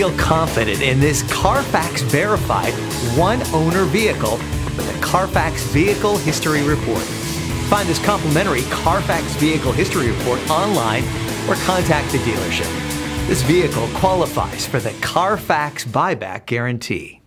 Feel confident in this Carfax verified one-owner vehicle with a Carfax Vehicle History Report. Find this complimentary Carfax Vehicle History Report online or contact the dealership. This vehicle qualifies for the Carfax Buyback Guarantee.